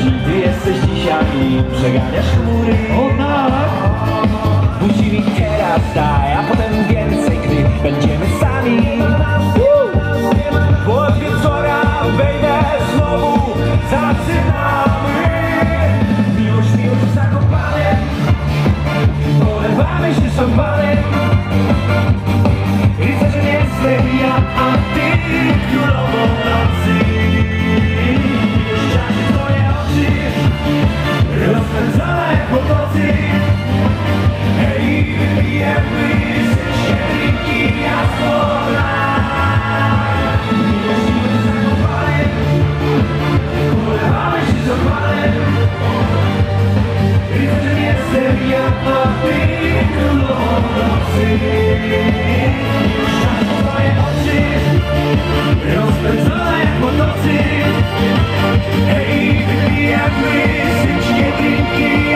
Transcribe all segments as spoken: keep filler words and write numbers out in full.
Ty jesteś dzisiaj, przeganiasz chmury. O tak! Musi mi teraz daj, a potem więcej, gdy będziemy sami. Bo od wieczora wejdę znowu, zaczynamy. Miłość, miłość zakopane, polewamy się szampanem. Rycerzem jestem ja, a ty królową nocy. Ściany twoje oczy, rozpędzone jak motocy. Hej, wypijemy wszystkie drinki, jasno lat. Miłość, miłość zakopane, polewamy się szampanem. Rycerzem jestem ja, a ty królową nocy. Rozpędzone jak motocy. Hej, wypijamy wszystkie drinki,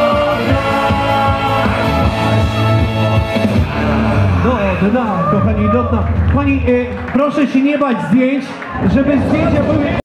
No, no, kochani, no, no. Pani, y, proszę się nie bać zdjęć, żeby zdjęcia były...